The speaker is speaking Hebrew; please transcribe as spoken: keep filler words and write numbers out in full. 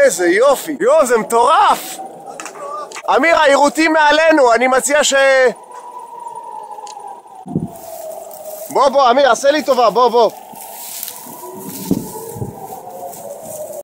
איזה יופי. יואו, זה מטורף. אמיר, העירותים מעלינו, אני מציע ש... בוא, בוא, אמיר, עשה לי טובה, בוא, בוא.